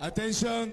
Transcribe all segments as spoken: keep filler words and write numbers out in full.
Attention.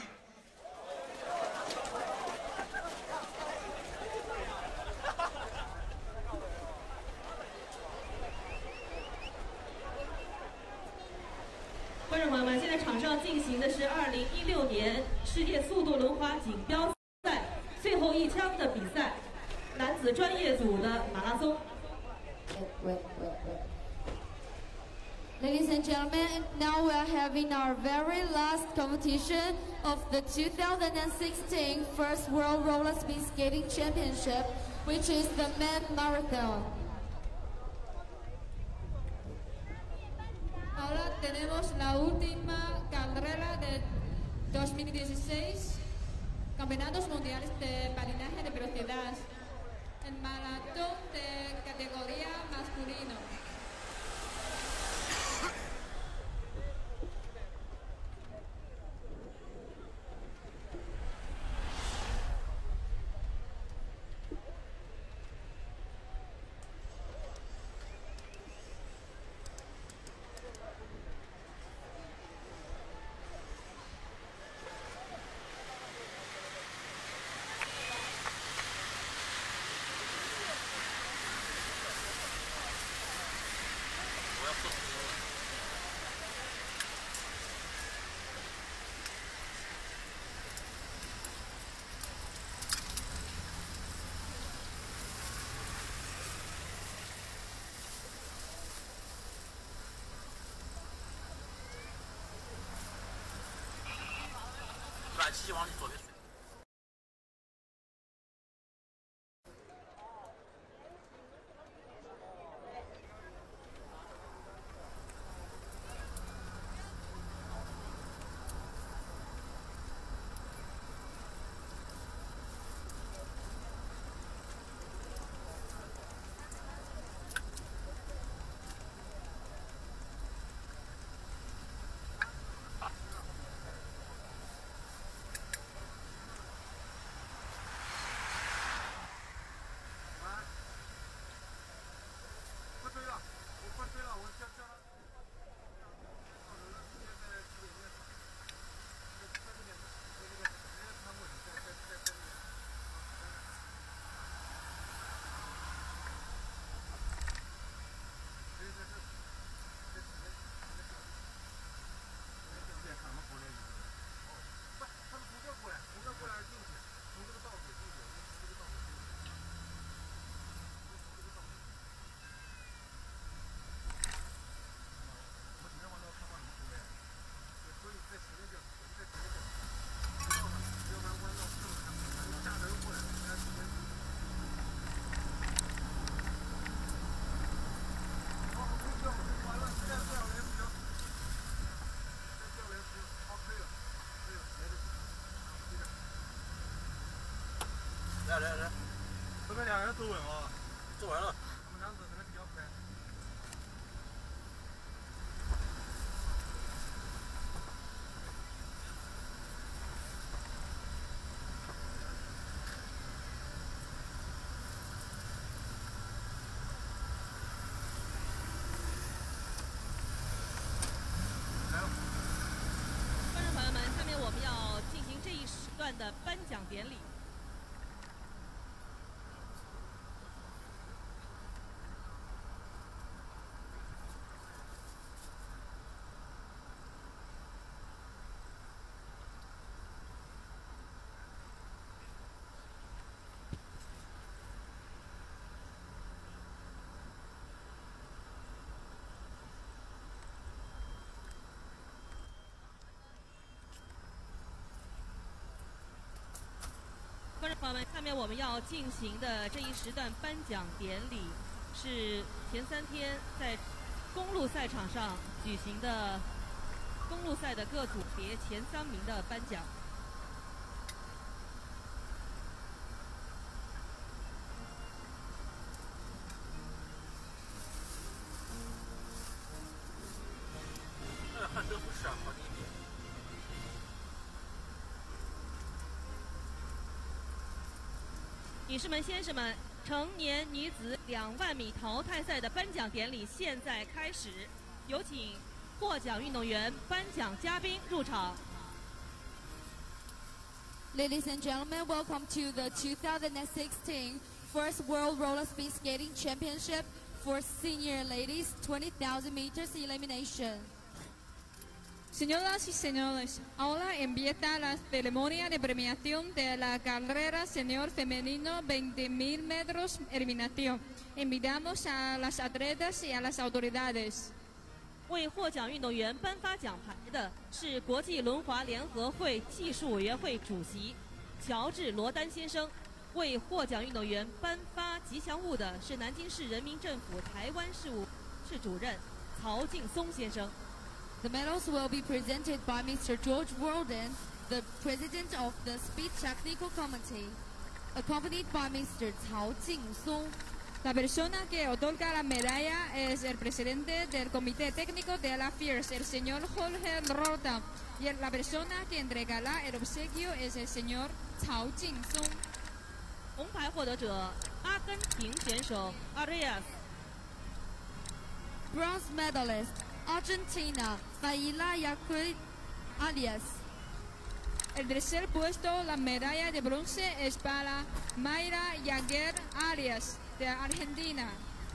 “观众朋友们，现在场上进行的是二零一六年世界速度轮滑锦标赛最后一枪的比赛，男子专业组的马拉松。” Wait, wait, wait. Ladies and gentlemen, now we are having our very last competition of the two thousand sixteen First World Roller Speed Skating Championship, which is the men marathon. Ahora tenemos la última carrera de dos mil dieciséis, Campeonatos Mundiales de Patinaje de Velocidad, el maratón de categoría masculino. 把机器往你左边甩。来来来， 这边两个人走稳啊， 做完了。 他们两个可能比较快。 观众朋友们，下面我们要进行这一时段的颁奖典礼。观众朋友们，下面我们要进行的这一时段颁奖典礼，是前三天在公路赛场上举行的公路赛的各组别前三名的颁奖。 那汉德不是啊，好一点。 女士们、先生们，成年女子两万米淘汰赛的颁奖典礼现在开始，有请获奖运动员、颁奖嘉宾入场。 Ladies and gentlemen, welcome to the two thousand sixteen First World Roller Speed Skating Championship for senior ladies, twenty thousand meters elimination. Señoras y señores, ahora empieza la ceremonia de premiación de la carrera senior femenino veinte mil metros eliminación. Invitamos a las atletas y a las autoridades. 为获奖运动员颁发奖牌的是国际轮滑联合会技术委员会主席乔治·罗丹先生。为获奖运动员颁发吉祥物的是南京市人民政府台湾事务室主任曹劲松先生。 The medals will be presented by Mister George Walden, the president of the Speed Technical Committee, accompanied by Mister Cao Jingsong. La persona que otorga la medalla es el presidente del comité técnico de la F I R S, el señor Jorge Rota, y la persona que entregará el obsequio es el señor Cao Jingsong. 红牌获得者阿根廷选手 Arias。 Bronze medalist Argentina Mayla Yacuy Arias. El tercer puesto, la medalla de bronce, es para Mayra Yaguer Arias, de Argentina.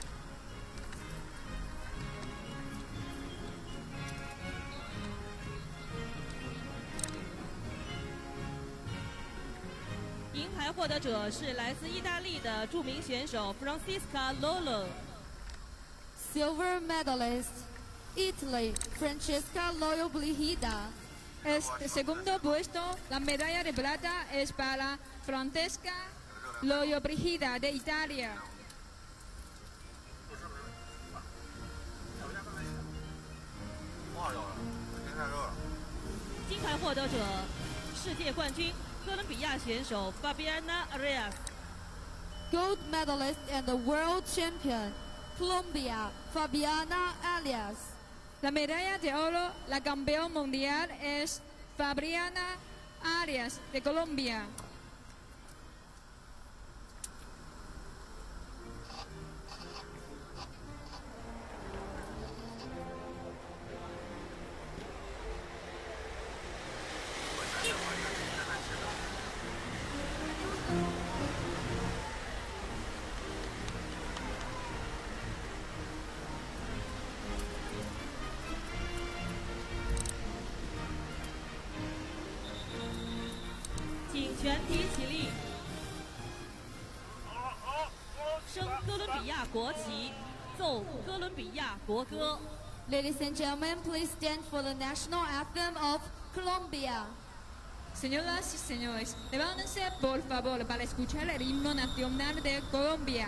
《银牌获得者是来自意大利的著名选手 Francisca Lolo。 Silver medalist Italy Francesca Loyo Brigida. El segundo puesto, la medalla de plata, es para Francesca Loyo Brigida, de Italia. 金牌获得者世界冠军哥伦比亚选手 Fabiana Arias。 Gold medalist and the world champion Colombia Fabiana Arias. La medalla de oro, la campeona mundial, es Fabiana Arias, de Colombia. 全体起立，升哥伦比亚国旗，奏哥伦比亚国歌。 Ladies and gentlemen, please stand for the national anthem of Colombia. Señoras y señores, levántense por favor para escuchar el himno nacional de Colombia.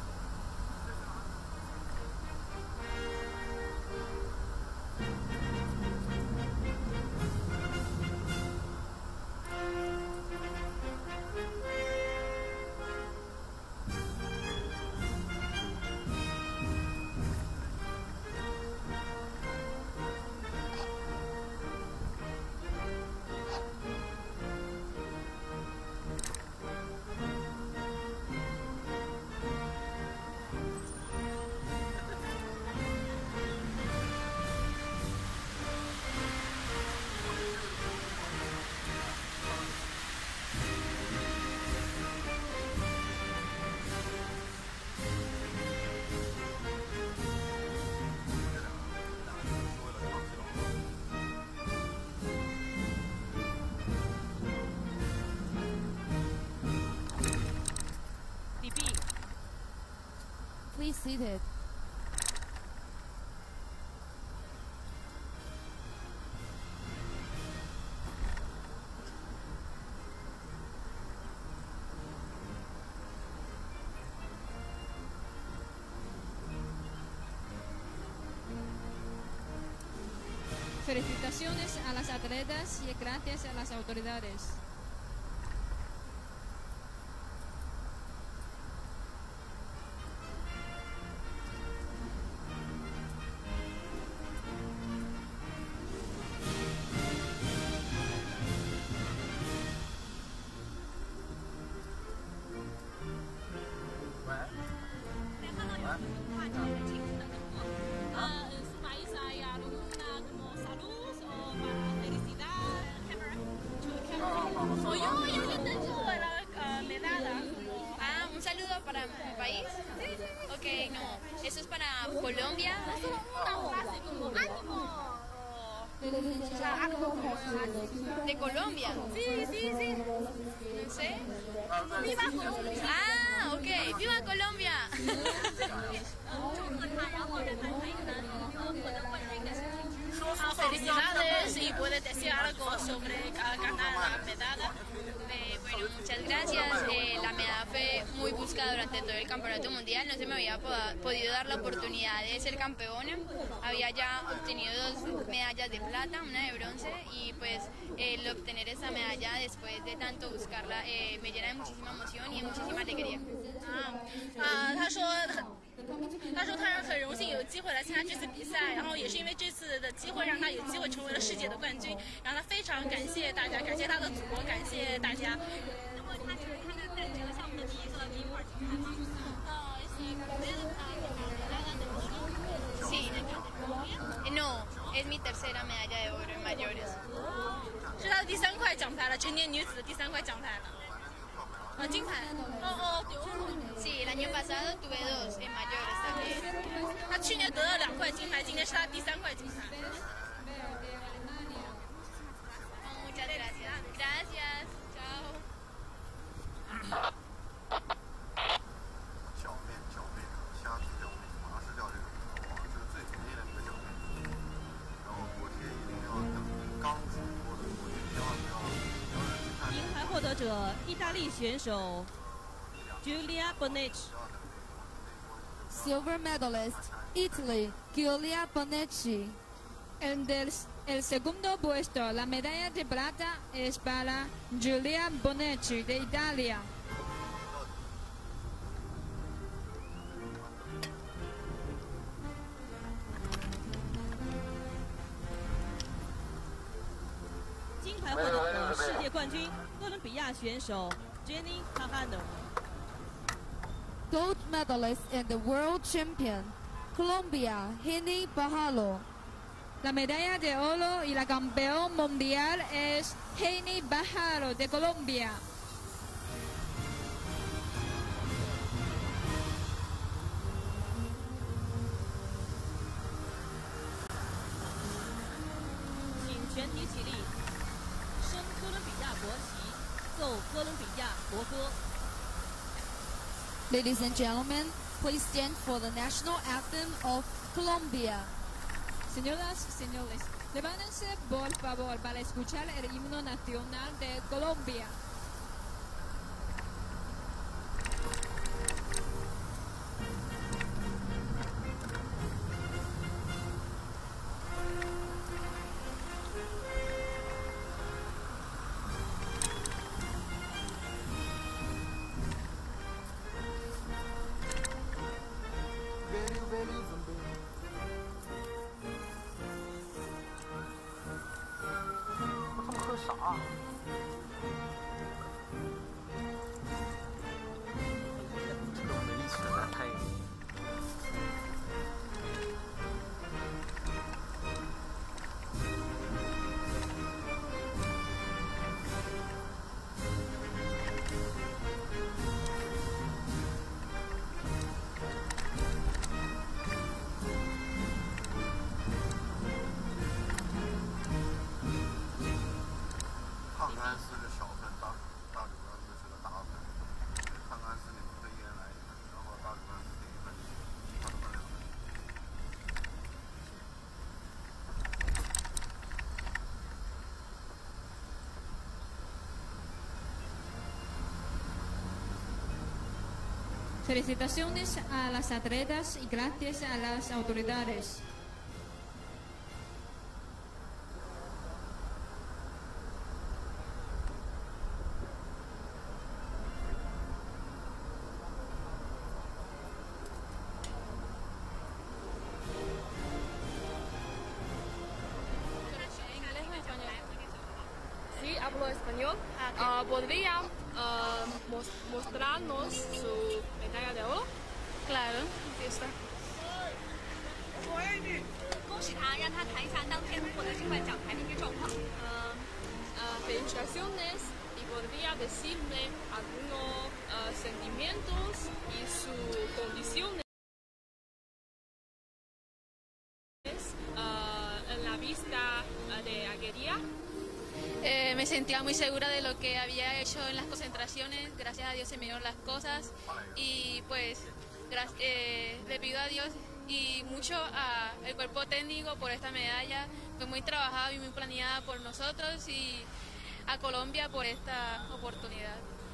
Please seated. Felicitaciones a las atletas y gracias a las autoridades. Soy yo, para mi país? Ok, no. Eso es para Colombia. De Colombia. Sí, sí, sí. No sé. ¡Viva Colombia! Ah, ok. ¡Viva Colombia! Felicidades y puedes decir algo sobre ganar la medalla. Eh, bueno, muchas gracias. Eh, la medalla fue muy buscada durante todo el campeonato mundial. No se me había po podido dar la oportunidad de ser campeona. Había ya obtenido dos medallas de plata, una de bronce, y pues eh, el obtener esa medalla después de tanto buscarla eh, me llena de muchísima emoción y de muchísima alegría. 啊，他说，他说他很荣幸有机会来参加这次比赛，然后也是因为这次的机会让他有机会成为了世界的冠军，然后他非常感谢大家，感谢他的祖国，感谢大家。那么他觉得他的在这个项目的第一个第一块金牌。呃 ，sí. No, es mi tercera medalla de oro en mayores. 是他的第三块奖牌了，成年女子的第三块奖牌了。 啊，金牌！哦哦， Sí, el año pasado tuve dos en mayores también. 他去年得了两块金牌，今年是他第三块金牌。 Muchas gracias. Gracias. Chao. 脚面，脚面，虾皮脚面，马氏钓这个，哇，这个最便宜的那个脚面。然后锅贴一定要等刚煮过的锅贴，千万不要。 银牌获得者，意大利选手 Giulia Bonecci。 Silver medalist, Italy, Giulia Bonecci. El, del, el segundo puesto, la medalla de plata es para Giulia Bonecci de Italia. 金牌获得者，世界冠军，哥伦比亚选手 Jenny Cajano。 Gold medalist and the world champion, Colombia, Henny Bajalo. La medalla de oro y la campeón mundial es Henny Bajalo de Colombia. 请全体起立，升哥伦比亚国旗，奏哥伦比亚国歌。 Ladies and gentlemen, please stand for the national anthem of Colombia. Señoras y señores, levántense por favor para escuchar el himno nacional de Colombia. Felicitaciones a las atletas y gracias a las autoridades. Sí, hablo español. Uh, ¿Podría uh, mos mostrarnos su medalla de oro? Claro, aquí está. 恭喜他，让他谈一下当天获得这块奖牌的一个状况。 Uh, uh, felicitaciones y podría decirme algunos uh, sentimientos y qué día? Eh, me sentía muy segura de lo que había hecho en las concentraciones. Gracias a Dios se me dieron las cosas y pues eh, le pido a Dios y mucho al cuerpo técnico por esta medalla. Fue muy trabajada y muy planeada por nosotros y a Colombia por esta oportunidad.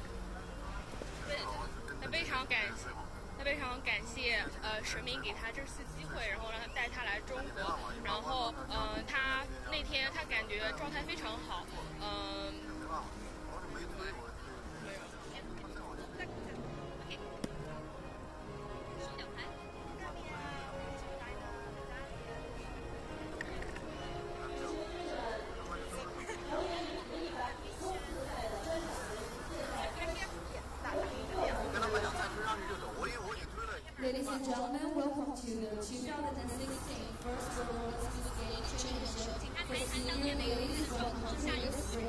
他非常感谢，他非常感谢呃神明给他这次机会，然后让他带他来中国，然后呃他那天他感觉状态非常好，嗯、呃。 Ladies and gentlemen, welcome to the two thousand sixteen First World Speed Skating Championship for senior ladies from Honduras.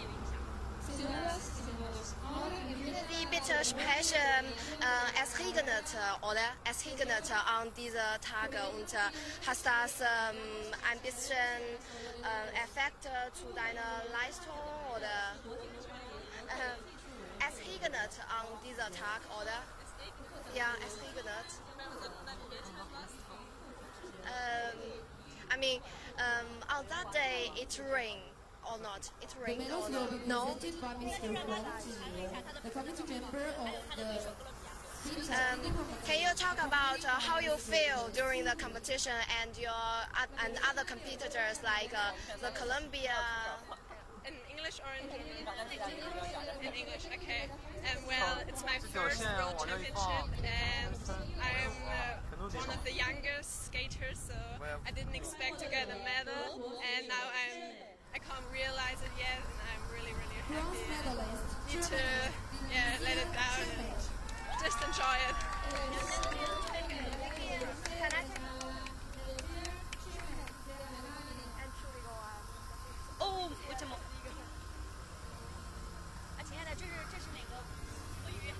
Die bitte sprechen äh, es regnet oder es regnet an dieser Tage und äh, hast das ähm, ein bisschen äh, Effekt zu deiner Leistung oder äh, es regnet an dieser Tag oder? Ja, es regnet. Um, I mean, um, on that day it rained or not? It rained the or medals not? will be No. presented by Mister Huang Jiyue, the committee member of the speed Um, technical can you talk about uh, how you feel during the competition and your uh, and other competitors like uh, the Colombia? In English or in in English, okay. And well, it's my first World Championship, and I'm uh, one of the youngest skaters, so I didn't expect to get a medal, and now I'm I can't realize it yet, and I'm really really bronze happy. medalist. Need to yeah let it down and just enjoy it. Oh, 为什么？啊，亲爱的，这是这是哪个鳄鱼？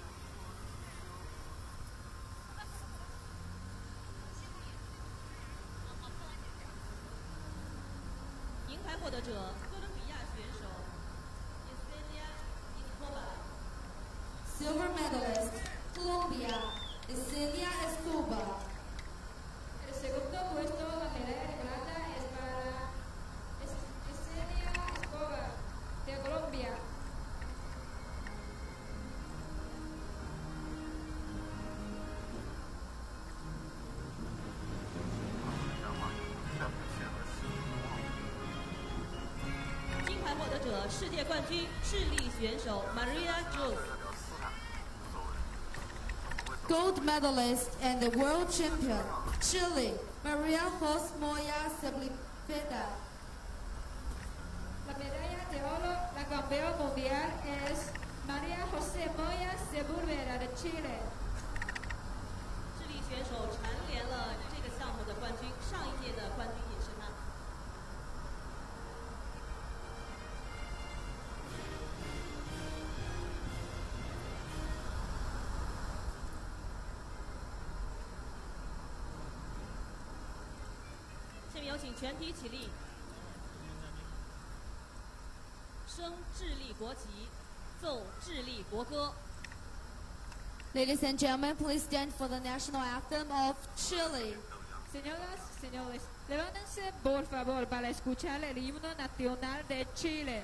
银牌获得者哥伦比亚选手 Yesenia Escobar。 Silver medalist, Colombia, Yesenia Escobar. El segundo puesto, la medalla de plata, es para Yesenia Escobar, de Colombia. Silver 金牌获得者世界冠军智利选手 Maria Jones。 Gold medalist and the world champion, Chile, Maria Jose Moya Sepulveda. La medalla de oro, la campeona mundial es María José Moya Sepúlveda de Chile. 智利选手蝉联了这个项目的冠军，上一届的冠军也是他。下面有请全体起立，升智利国旗，奏智利国歌。 Ladies and gentlemen, please stand for the national anthem of Chile. Señoras, señores, levántense por favor para escuchar el himno nacional de Chile.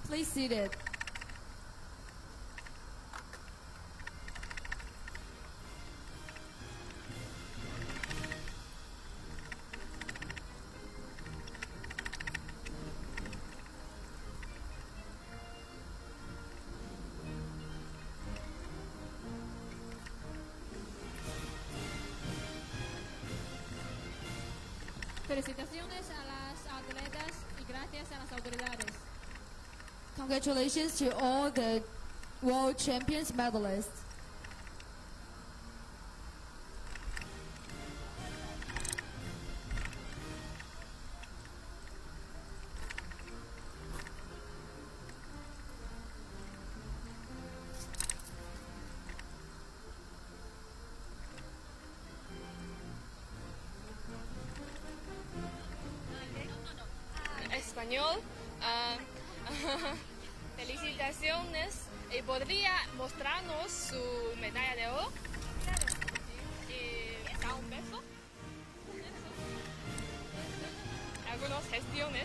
Please seated. Felicitaciones a las atletas y gracias a las autoridades. Congratulations to all the World Champions medalists. Español. Uh, felicitaciones. ¿Y podría mostrarnos su medalla de oro? Claro. ¿Y da un beso? Algunas gestiones.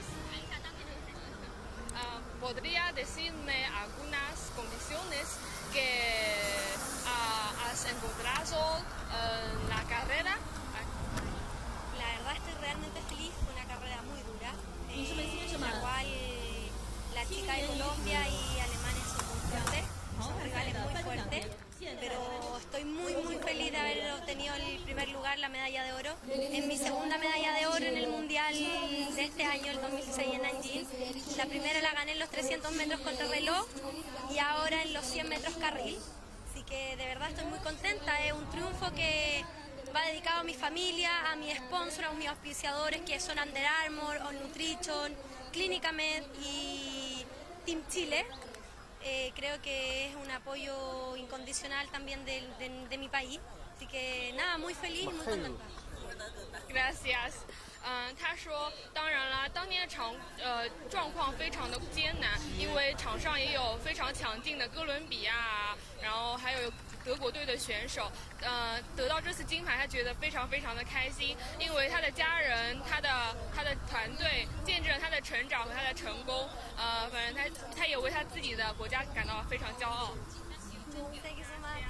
Uh, ¿Podría decirme algunas condiciones que uh, has encontrado en la carrera? La verdad estoy realmente feliz, fue una carrera muy dura, eh, en la cual la chica de Colombia y alemanes son muy fuertes, son rivales muy fuertes, pero estoy muy muy feliz de haber obtenido el primer lugar, la medalla de oro. Es mi segunda medalla de oro en el Mundial de este año, el dos mil dieciséis en Nanjing. La primera la gané en los trescientos metros contrarreloj y ahora en los cien metros carril, así que de verdad estoy muy contenta, es un triunfo que va dedicado a mi familia, a mi sponsor, a mis auspiciadores que son Under Armour, On Nutrition, Clínica Med y Team Chile. Eh, creo que es un apoyo incondicional también de, de, de mi país. Así que nada, muy feliz y muy contenta. Gracias. 嗯，他说，当然啦，当天的场呃状况非常的艰难，因为场上也有非常强劲的哥伦比亚，然后还有德国队的选手。呃，得到这次金牌，他觉得非常非常的开心，因为他的家人、他的他的团队见证了他的成长和他的成功。呃，反正他他也为他自己的国家感到非常骄傲。 Thank you so much.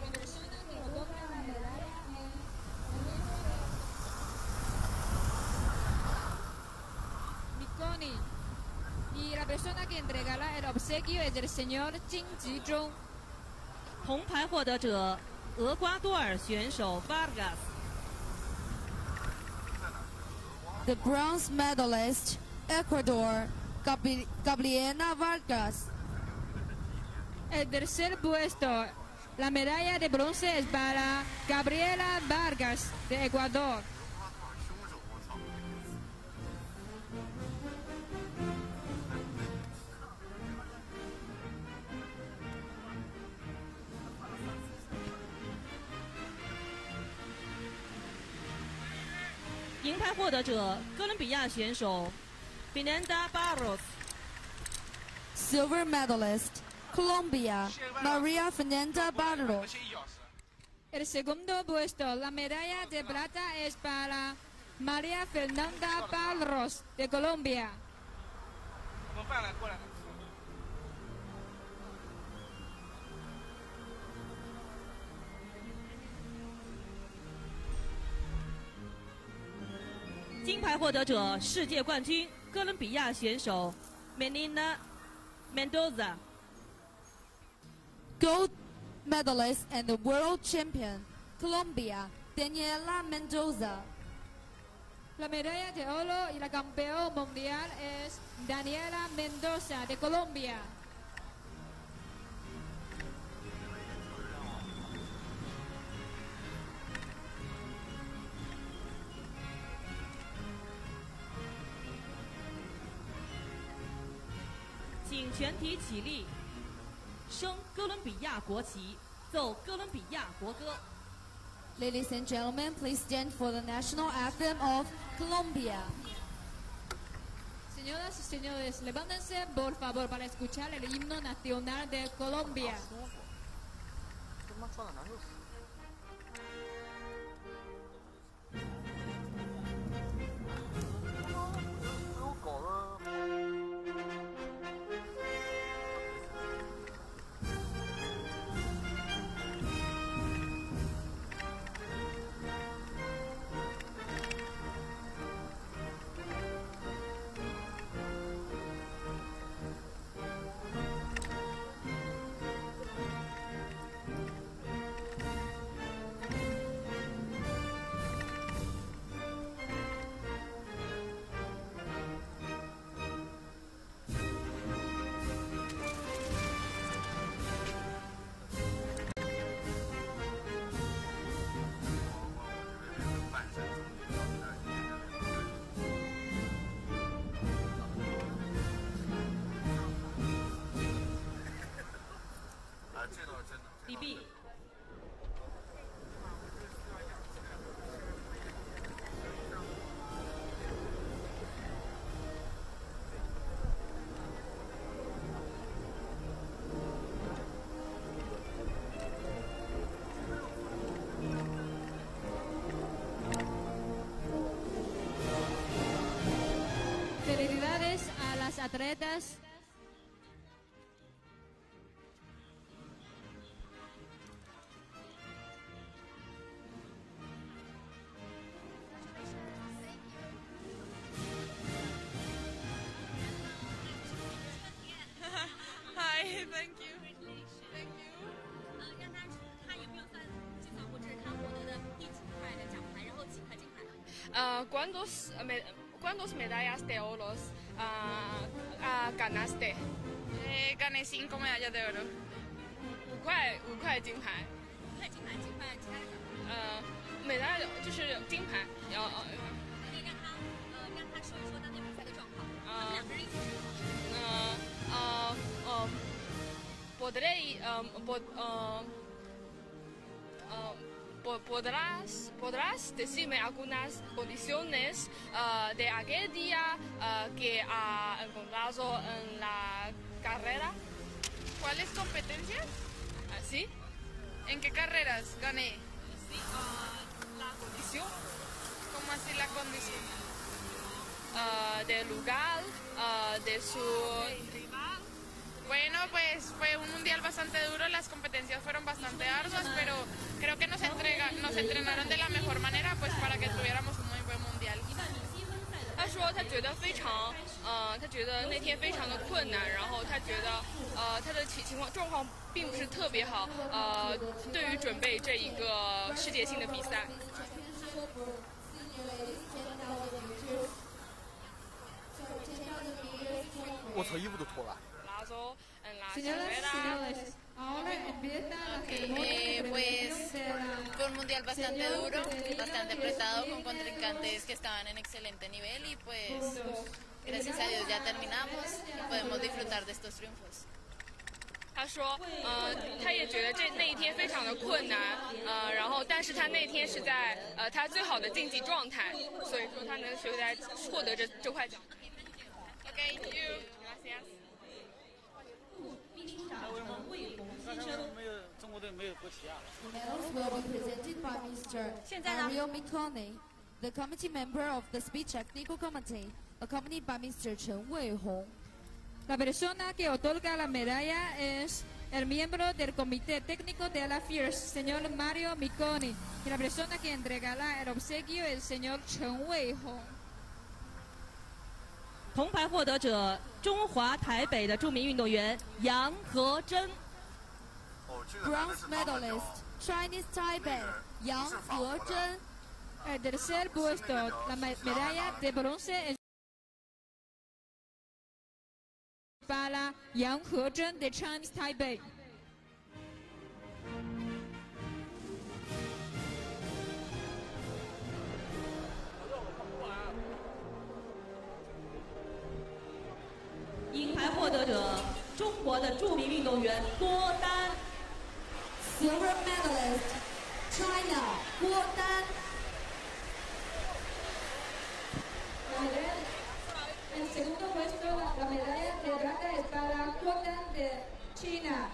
Y la persona que entregará el obsequio es el señor Jin Jizhong. 铜牌获得者，厄瓜多尔选手 Vargas。 The bronze medalist, Ecuador, Gabri- Gabriela Vargas. El tercer puesto, la medalla de bronce es para Gabriela Vargas de Ecuador. 银牌获得者，哥伦比亚选手 Fernanda Barros。 Silver medalist, Colombia, Maria Fernanda Barros. El segundo puesto, la medalla de plata es para María Fernanda Barros de Colombia. 我们饭来过来。 金牌获得者，世界冠军哥伦比亚选手 Menina Mendoza。 Gold medalist and the world champion, Colombia, Daniela Mendoza. La medalla de oro y la campeona mundial es Daniela Mendoza de Colombia. 请全体起立，升哥伦比亚国旗，奏哥伦比亚国歌。 Ladies and gentlemen, please stand for the national anthem of Colombia. Señoras y señores, levántense por favor para escuchar el himno nacional de Colombia. 他妈穿的难受死。 给我搞的。 atletas. Hi, thank you. Thank you. 呃，让他他有没有算计算过这是他获得的第几块的奖牌，然后几块金牌？ Uh, ¿cuántos, me, ¿Cuántos medallas de oro uh, uh, ganaste? Eh, gané cinco medallas de oro. 五块五块金牌。 五块金牌，几块其他的奖牌？ 呃，每大就是金牌，然后呃， 可以让他呃让他说一说当天比赛的状况，他们呃两个人一起说。 呃呃呃，podré呃pod 呃呃。¿Podrás, podrás decirme algunas condiciones uh, de aquel día uh, que ha encontrado en la carrera? ¿Cuáles competencias? ¿Sí? ¿En qué carreras gané? Sí, uh, la condición. ¿Cómo así la condición? Uh, del lugar, uh, de su rival. Bueno, pues fue un mundial bastante duro, las competencias fueron bastante arduas, pero creo que nos, entrega, nos entrenaron de la mejor manera pues para que tuviéramos un muy buen mundial. 他说他觉得非常，呃，他觉得那天非常的困难，然后他觉得，呃，他的情情况状况并不是特别好，呃，对于准备这一个世界性的比赛。 我操，衣服都脱了。 Señoras y señores, ahora empieza la ceremonia eh, pues fue un mundial bastante duro, bastante apretado, con contrincantes que estaban en excelente nivel y pues gracias a Dios ya terminamos y podemos disfrutar de estos triunfos. 他说，呃，他也觉得这那一天非常的困难，呃，然后但是他那天是在呃他最好的竞技状态，所以说他能学来获得这这块奖牌。 Okay, thank you. Gracias. 没有中国队没有国旗啊。 Medals will be presented by Mister Mario Miconi, the committee member of the Speech Technical Committee, accompanied by Mister Chen Weihong. La persona que otorga la medalla es el miembro del Comité Técnico de la F I E R S, señor Mario Miconi, y la persona que entregará el obsequio es el señor Chen Weihong. 铜牌获得者，中华台北的著名运动员杨和珍。 Bronze medalist, Chinese Taipei, Yang Hezhen. El tercer puesto, la medalla de bronce es para Yang Hezhen de Chinese Taipei. 银牌获得者，中国的著名运动员郭丹。 Silver medalist, China, Guo Dan. El segundo puesto, la medalla de plata es para Guo Dan de China.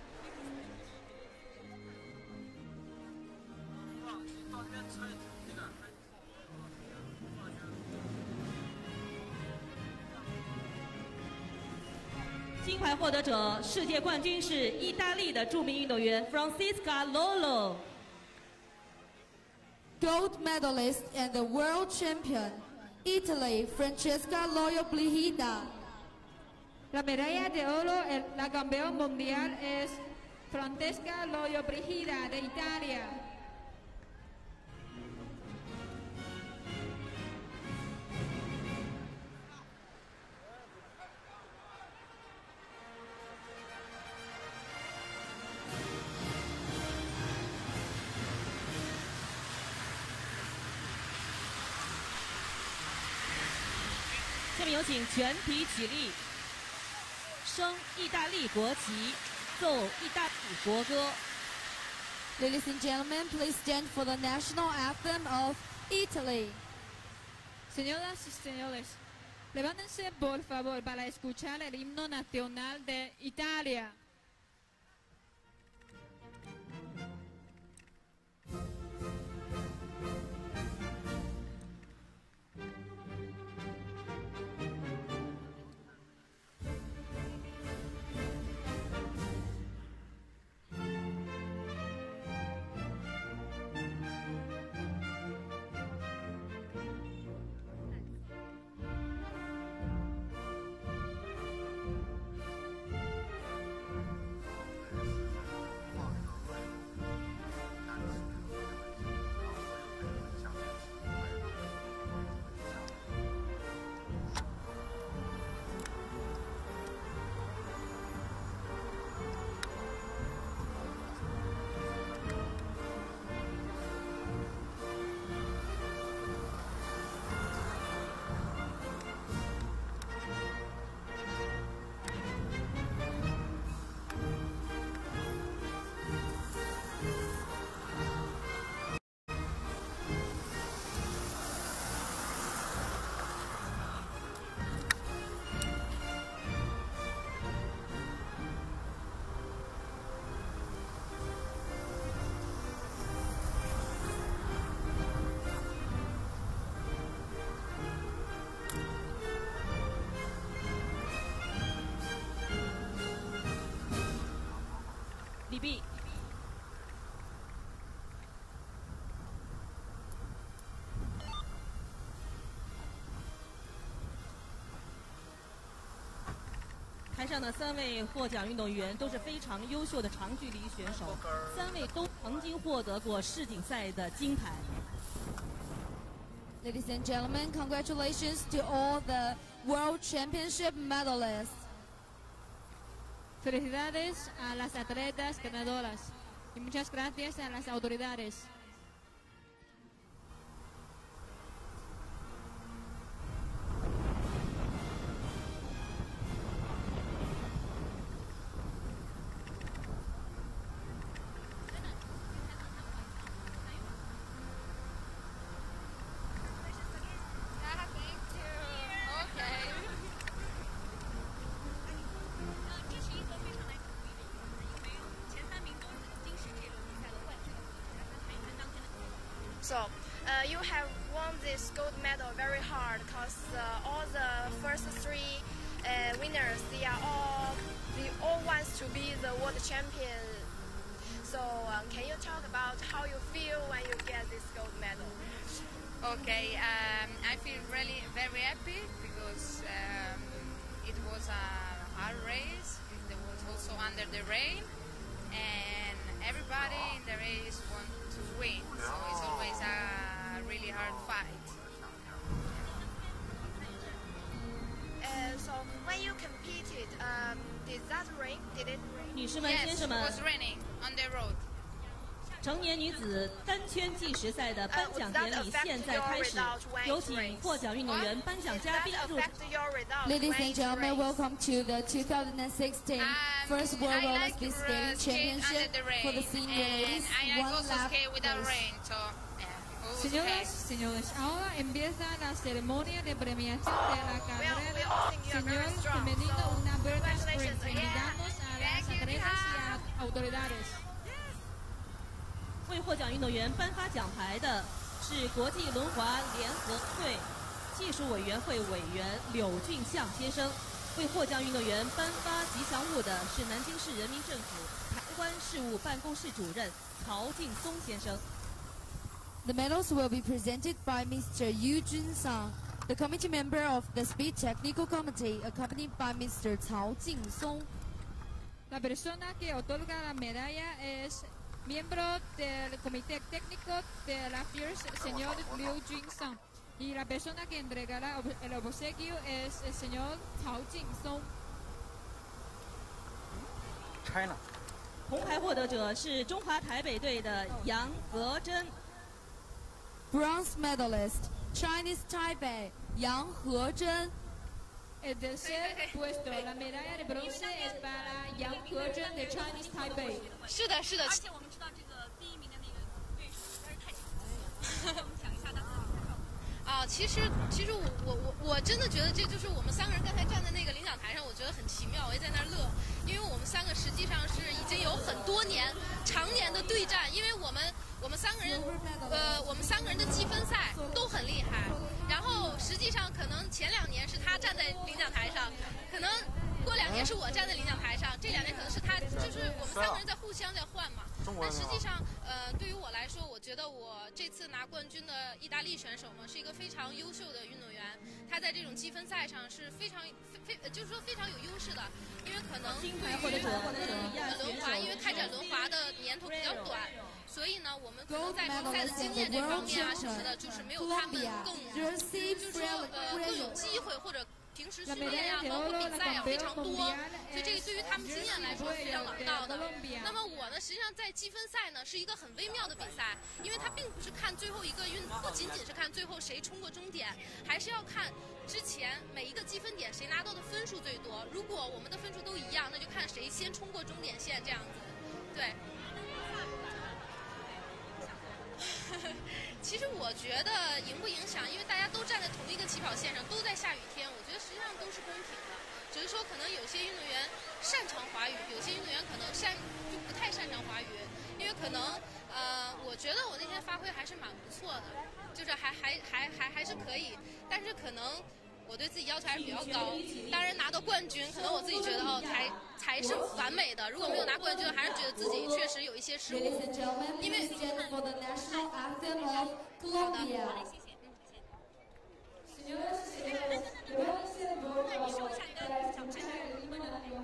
金牌获得者，世界冠军是意大利的著名运动员 Francesca Lolo。 Gold medalist and the world champion, Italy, Francesca Loyo Brigida. La medalla de oro, el, la campeón mundial es Francesca Loyo Brigida de Italia. 下面有请全体起立，升意大利国旗，奏意大利国歌。 Ladies and gentlemen, please stand for the national anthem of Italy. Señoras y señores, levántense por favor para escuchar el himno nacional de Italia. 台上的三位获奖运动员都是非常优秀的长距离选手，三位都曾经获得过世锦赛的金牌。 Ladies and gentlemen, congratulations to all the World Championship medalists. Felicidades a las atletas ganadoras y muchas gracias a las autoridades. So, uh, you have won this gold medal very hard because uh, all the first three uh, winners, they are all, they all wants to be the world champion. So, um, can you talk about how you feel when you get this gold medal? Okay, um, I feel really very happy because um, it was a hard race. It was also under the rain, and everybody in the race wants to win. So it's always a really hard fight. Uh, so when you competed, um, did that rain? Did it rain? 女士们、先生们 Yes, it was raining on the road. 成年女子单圈计时赛的颁奖典礼现在开始，有请获奖运动员、颁奖嘉宾入场。 Ladies and gentlemen, welcome to the two thousand sixteen First World Roller Speed Skating Championship for the senior ladies. One lap race. Señoras, señores, ahora empieza la ceremonia de premiación de la carrera señor femenino una Berta Sprint. Invitamos a las atletas y a autoridades. 为获奖运动员颁发奖牌的是国际轮滑联合会技术委员会委员柳俊相先生，为获奖运动员颁发吉祥物的是南京市人民政府台湾事务办公室主任曹劲松先生。 The medals will be presented by Mister Yu Jun-sang, the committee member of the Speed Technical Committee, accompanied by Mister Cao Jing-song. La persona que otorga la medalla es miembro del comité técnico de la F I R S, señor Liu Jun-sang, y la persona que entregará el obsequio es el señor Cao Jing-song. China. 铜牌获得者是中华台北队的杨和珍。 Bronze medalist, Chinese Taipei, Yang Hezhen. El tercer puesto, la medalla de bronce es para Yang Hezhen de Chinese Taipei. 是的，是的。 而且我们知道这个第一名的那个对手实在是太强了。给我们讲一下当时的感受。 啊，其实其实我我我我真的觉得这就是我们三个人刚才站在那个领奖台上，我觉得很奇妙，我也在那儿乐，因为我们三个实际上是已经有很多年常年的对战，因为我们我们三个人呃我们三个人的积分赛都很厉害，然后实际上可能前两年是他站在领奖台上，可能过两年是我站在领奖台上，这两年可能是他，就是我们三个人在互相在换嘛。但实际上，呃，对于我来说，我觉得我这次拿冠军的意大利选手嘛，是一个非常优秀的运动员。他在这种积分赛上是非常非非，就是说非常有优势的，因为可能对于轮滑，因为开展轮滑的年头比较短，所以呢，我们可能在比赛的经验这方面啊什么的，就是没有他们更，就是说呃更有机会或者。平时训练呀、啊，包括比赛呀、啊，非常多，所以这个对于他们经验来说是非常老道的。那么我呢，实际上在积分赛呢是一个很微妙的比赛，因为它并不是看最后一个运，不仅仅是看最后谁冲过终点，还是要看之前每一个积分点谁拿到的分数最多。如果我们的分数都一样，那就看谁先冲过终点线这样子。对。其实我觉得影不影响，因为大家都站在同一个起跑线上，都在下雨天，我觉得实际上都是公平的。只是说可能有些运动员擅长滑雨，有些运动员可能擅就不太擅长滑雨，因为可能呃，我觉得我那天发挥还是蛮不错的，就是还还还还还是可以，但是可能我对自己要求还是比较高。当然拿到冠军，可能我自己觉得哦才才是完美的，如果没有拿冠军，还是觉得自己确实有一些失误，因为。好的，谢谢。 那你说一下你的奖牌。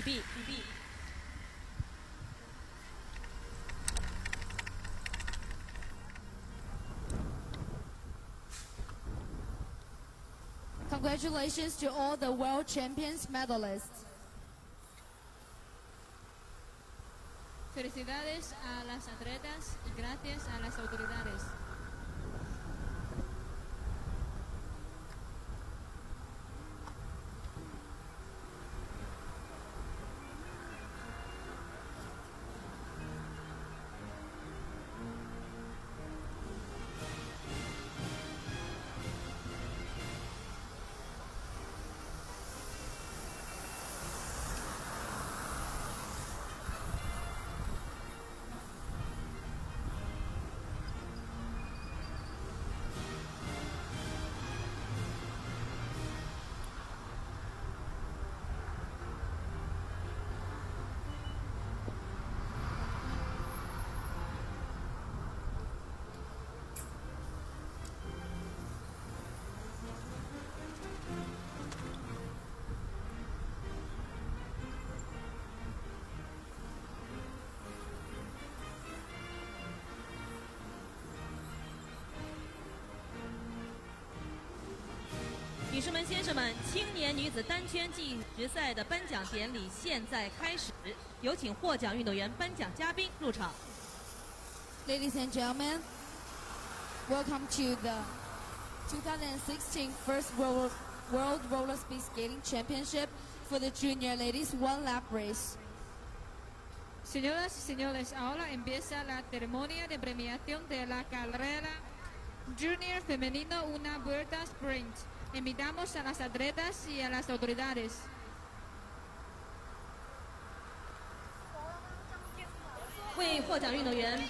币。比币。 Congratulations to all the world champions medalists. Felicidades a las atletas y gracias a las autoridades. 女士们、先生们，青年女子单圈计时赛的颁奖典礼现在开始，有请获奖运动员、颁奖嘉宾入场。 Ladies and gentlemen, welcome to the twenty sixteen First World, World Roller Speed Skating Championship for the Junior Ladies One Lap Race. Señoras y señores, ahora empieza la ceremonia de premiación de la carrera Junior Femenino Una Vuelta Sprint. Invitamos a las atletas y a las autoridades. 为获奖运动员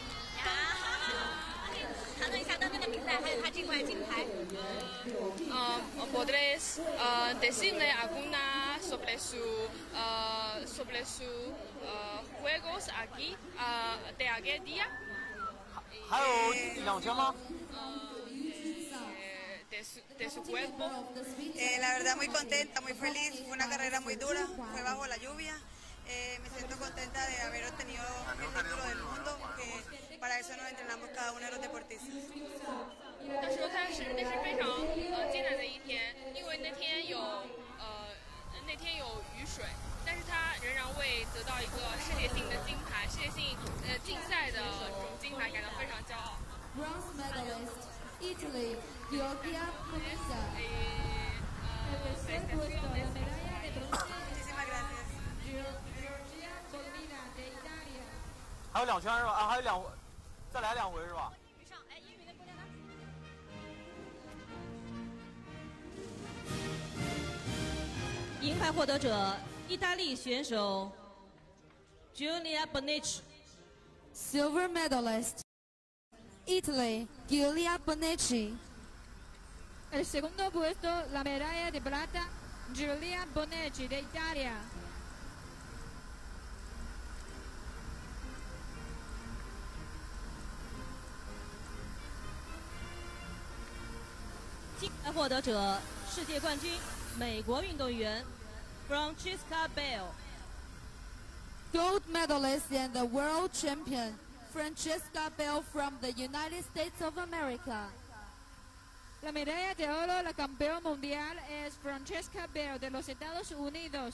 谈论一下当天的比赛，还有他这块金牌。 Uh, ¿Podrías uh, decirle alguna sobre su uh, sobre su uh, juegos aquí uh, de aquel día? 还有两圈吗？ De su, de su cuerpo. Eh, la verdad muy contenta, muy feliz, fue una carrera muy dura, fue bajo la lluvia, eh, me siento contenta de haber obtenido el título del mundo, que para eso nos entrenamos cada uno de los deportistas. 他说他是那是非常呃艰难的一天，因为那天有呃那天有雨水，但是他仍然为得到一个世界性的金牌、世界性呃竞赛的这种金牌感到非常骄傲。 Bronze medalist, Italy, Giorgia Pomisa. Muchísimas gracias. Giorgia Pomisa de Italia. 还有两圈是吧？啊，还有两，再来两回是吧？ 银牌获得者，意大利选手 Giulia Bonecci。 Silver medalist, Italy, Giulia Bonecci. El segundo puesto, la medalla de plata, Giulia Bonecci de Italia. 金牌获得者，世界冠军，美国运动员 Francesca Bell。 Gold medalist and the world champion, Francesca Bell from the United States of America. La medalla de oro, la campeona mundial, es Francesca Bell de los Estados Unidos.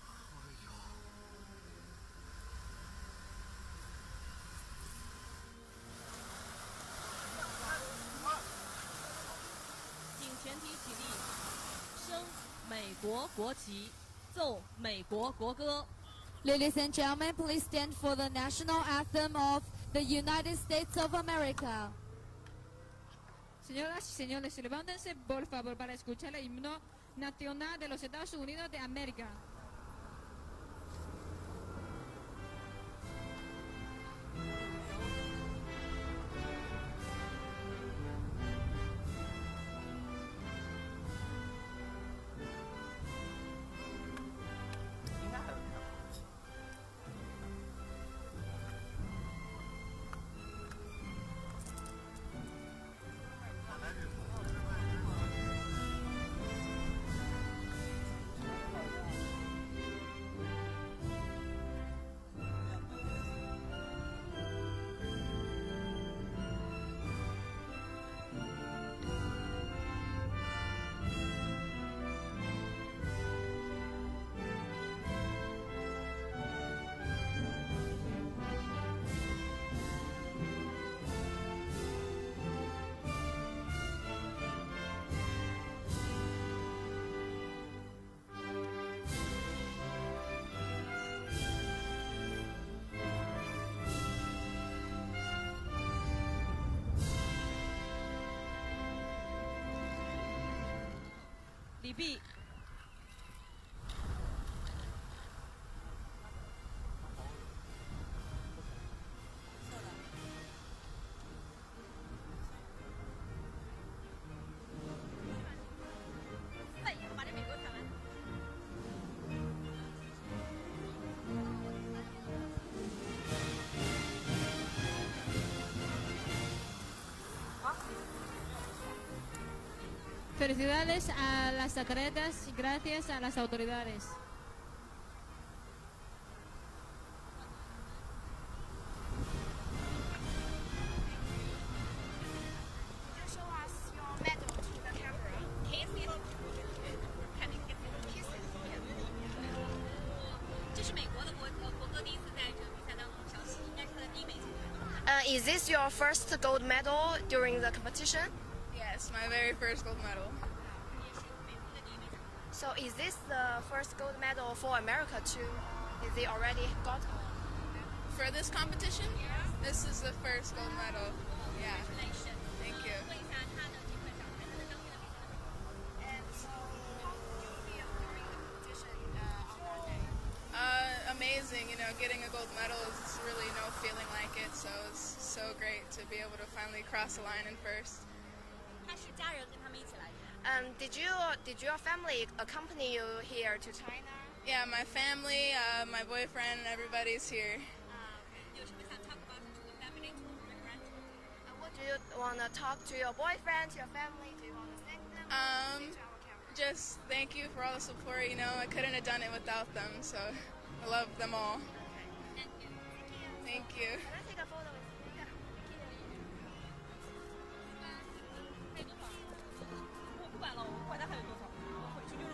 请全体起立，升美国国旗，奏美国国歌。 Ladies and gentlemen, please stand for the national anthem of the United States of America. Señoras y señores, levántense por favor para escuchar el himno nacional de los Estados Unidos de América. 底壁。 把这美国踩完。 Felicidades a las atletas y gracias a las autoridades. Show us your medal to the camera. Kisses. Having kisses. 这是美国的国呃国歌，第一次在这个比赛当中响起，应该是他的第一枚金牌。 Uh, is this your first gold medal during the competition? Yes, my very first gold medal. So is this the first gold medal for America too? Is it already got? For this competition? This is the first gold medal. Yeah. Thank you. Uh, amazing, you know, getting a gold medal is really no feeling like it, so it's so great to be able to finally cross the line in first. 他是家人跟他们一起来的。 Um, did you did your family accompany you here to China? Yeah, my family, uh, my boyfriend, everybody's here. 有什么想 talk about to the family, to your friends? Uh, what do you want to talk to your boyfriend, to your family? Do you want to thank them? Um, just thank you for all the support. You know, I couldn't have done it without them, so I love them all. Thank you. Thank you. Can I take a photo with you? 我不管了，我不管它还有多少，我回去就是。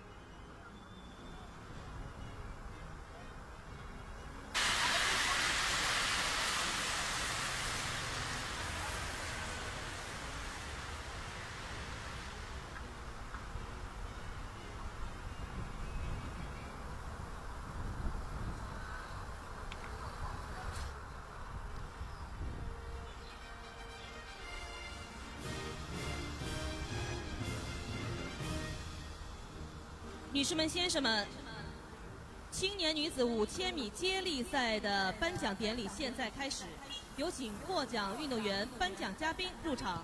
女士们、先生们，青年女子五千米接力赛的颁奖典礼现在开始，有请获奖运动员、颁奖嘉宾入场。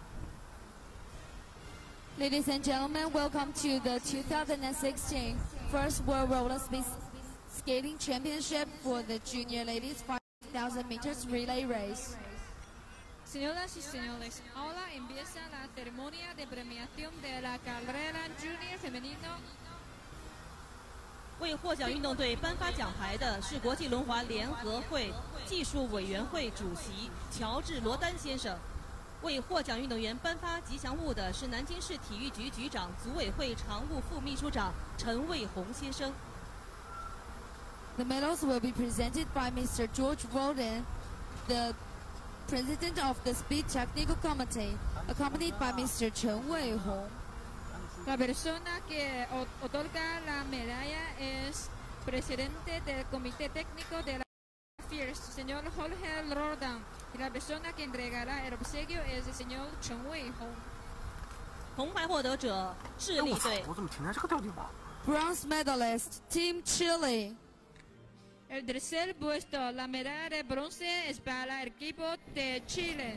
Ladies and gentlemen, welcome to the two thousand sixteen First World Roller Speed Skating Championship for the Junior Ladies five thousand meters relay race. Señoras y señores, ahora empieza la ceremonia de premiación de la carrera junior femenino. 为获奖运动队颁发奖牌的是国际轮滑联合会技术委员会主席乔治·罗丹先生。为获奖运动员颁发吉祥物的是南京市体育局局长、组委会常务副秘书长陈卫红先生。 The medals will be presented by Mister George Roden, the President of the Speed Technical Committee, accompanied by Mister Chen Weihong. La persona que otorga la medalla es presidente del Comité Técnico de la F I R S, señor Jorge Rodan, y la persona que entregará el obsequio es el señor Chen Weihong. 铜牌获得者智利队。 我怎么停在这个掉地方 Bronze medalist, Team Chile. El tercer puesto, la medalla de bronce es para el equipo de Chile.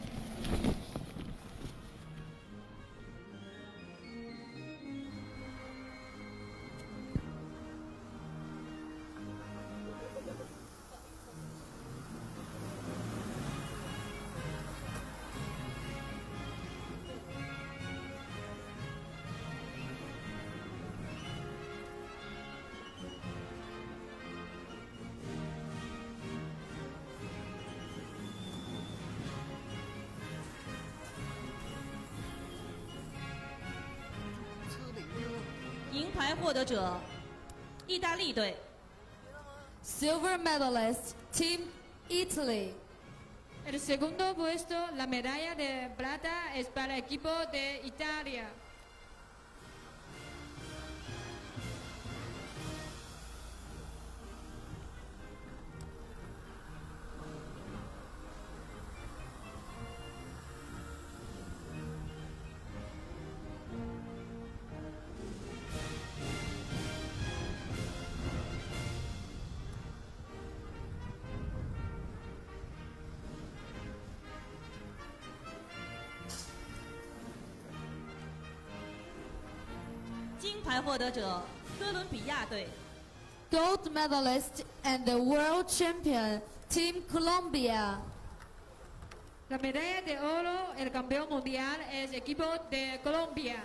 车里面银牌获得者意大利队。 Silver medalist, Team Italy. El segundo puesto, la medalla de plata es para el equipo de Italia. 牌获得者哥伦比亚队。 Gold medalist and the world champion, Team Colombia. La medalla de oro, el campeón mundial, es equipo de Colombia.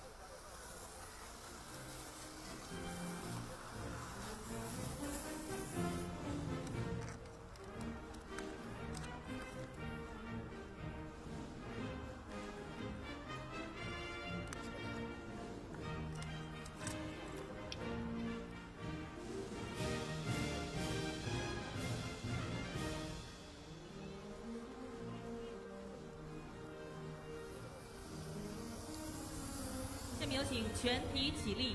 有请全体起立，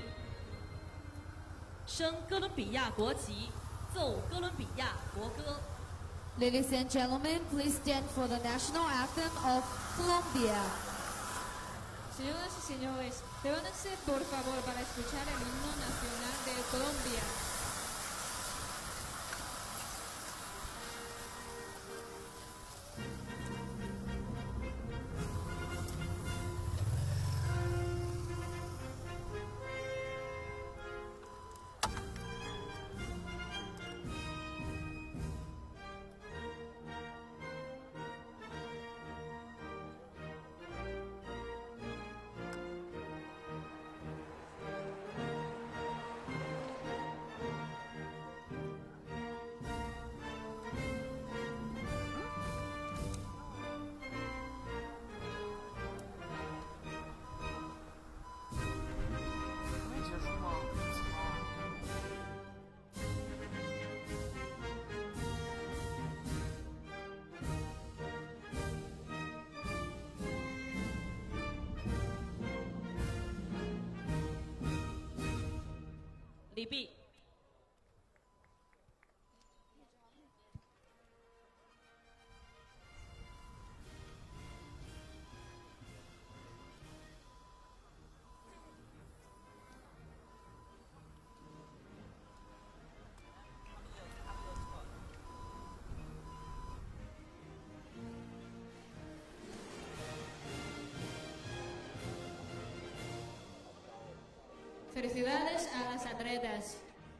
升哥伦比亚国旗，奏哥伦比亚国歌。 Ladies and gentlemen, please stand for the national anthem of Colombia. Señoras y señores, reúnanse por favor para escuchar el himno nacional de Colombia. 礼毕。 Felicidades a las atletas.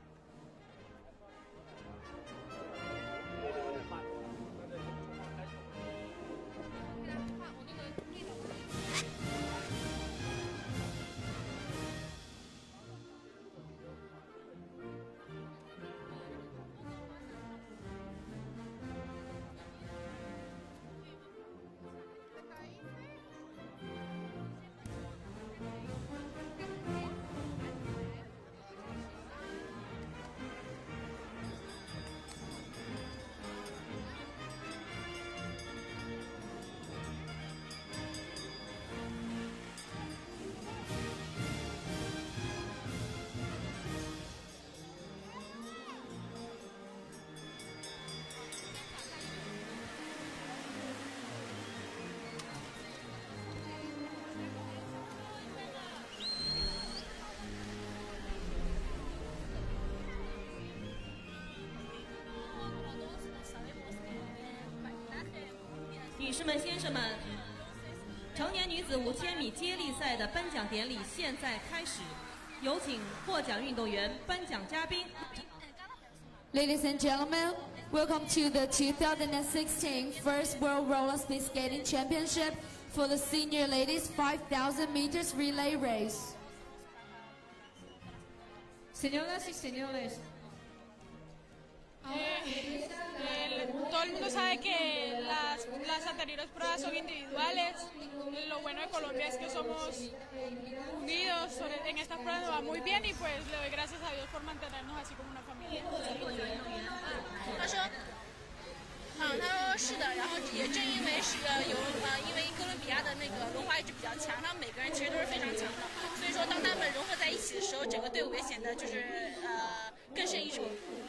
女士们、先生们，成年女子五千米接力赛的颁奖典礼现在开始，有请获奖运动员、颁奖嘉宾。 Ladies and gentlemen, welcome to the two thousand sixteen First World Roller Speed Skating Championship for the senior ladies five thousand meters relay race. Señoras y señores, Eh, eh, todo el mundo sabe que las, las anteriores pruebas son individuales. Lo bueno de Colombia es que somos unidos. En estas pruebas nos va muy bien y pues le doy gracias a Dios por mantenernos así como una familia. 他说，嗯，他说是的，然后也正因为是有呃，因为哥伦比亚的那个文化意识比较强，他们每个人其实都是非常强的，所以说当他们融合在一起的时候，整个队伍也显得就是呃更胜一筹。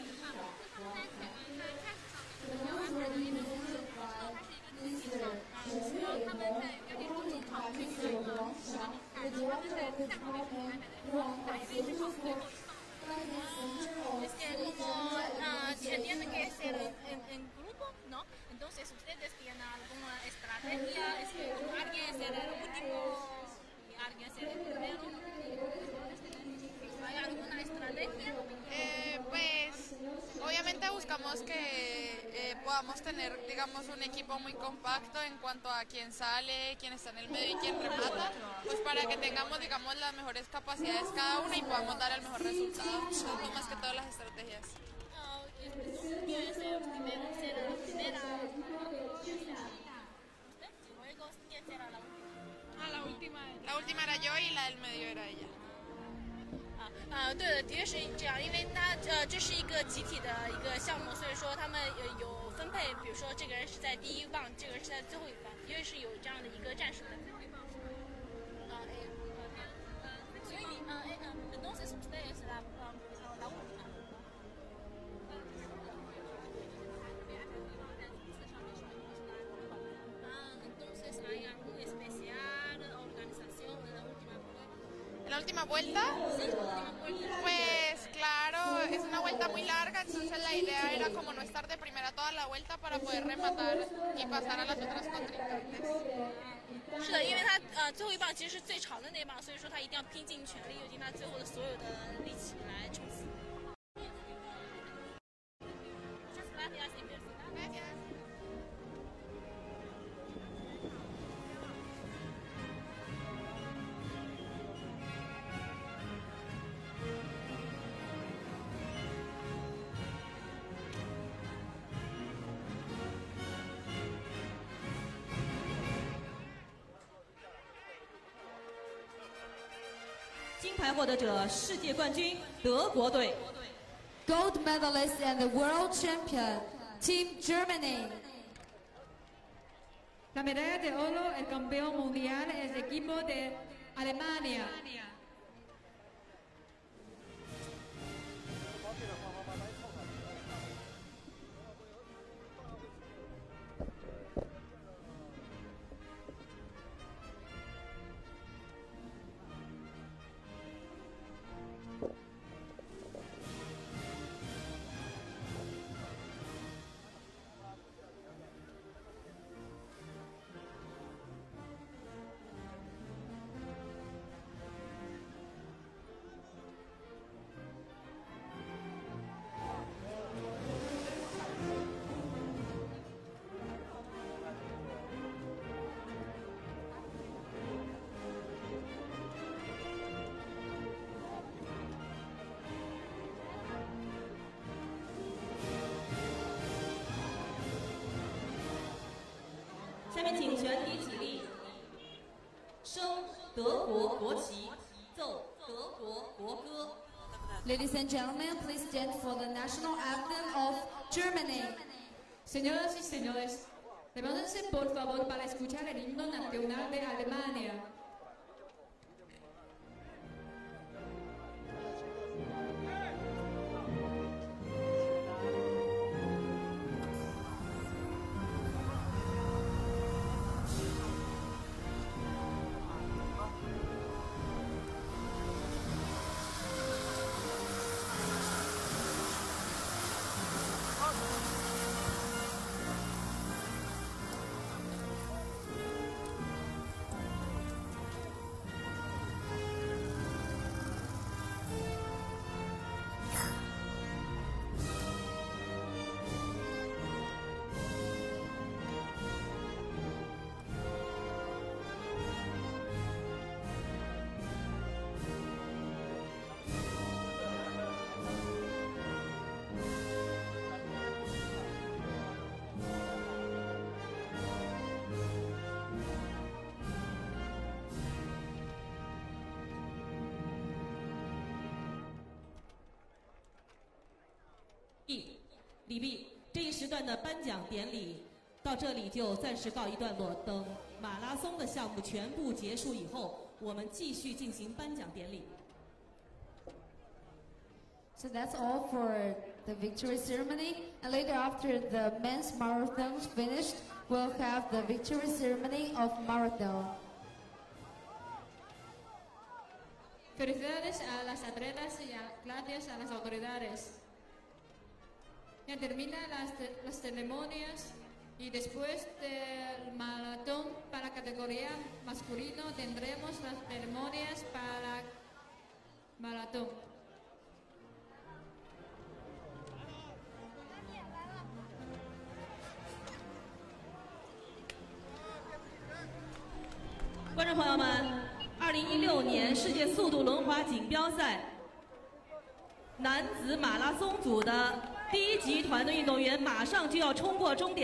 Es que como uh, tienen que ser en, en grupo, ¿no? Entonces ustedes tienen alguna estrategia, es que alguien será el último y alguien será el primero. esperemos que eh, podamos tener, digamos, un equipo muy compacto en cuanto a quién sale, quién está en el medio y quién remata, pues para que tengamos, digamos, las mejores capacidades cada uno y podamos dar el mejor resultado. Eso es más que todas las estrategias. Ah, la última, la última era yo y la del medio era ella. 啊，对的，的确是这样，因为它呃这是一个集体的一个项目，所以说他们呃有分配，比如说这个人是在第一棒，这个人是在最后一棒，因为是有这样的一个战术的。啊，哎，所以呃哎呃，entonces usted es la la última。entonces hay algún especial organización en la última vuelta. ¿En la última vuelta? Pues claro, es una vuelta muy larga, entonces la idea era como no estar de primera toda la vuelta para poder rematar y pasar a las otras contrincantes. 是的，因为他呃最后一棒其实是最长的那一棒，所以说他一定要拼尽全力，用尽他最后的所有的力气来冲刺。 金牌获得者，世界冠军德国队。 Gold medalist and the world champion, Team Germany. La medalla de oro, el campeón mundial, es el equipo de Alemania. Ladies and gentlemen, please stand for the national anthem of Germany. Señoras y señores, prepárense por favor para escuchar el himno nacional de Alemania. E 李碧，这一时段的颁奖典礼到这里就暂时告一段落。等马拉松的项目全部结束以后，我们继续进行颁奖典礼。 So that's all for the victory ceremony. And later, after the men's marathon finished, we'll have the victory ceremony of marathon. Felicidades a las atletas y a, gracias a las autoridades. Ya terminan las, las ceremonias y después del maratón para categoría masculino tendremos las ceremonias para maratón. 观众朋友们，二零一六年世界速度轮滑锦标赛男子马拉松组的第一集团的运动员马上就要冲过终点。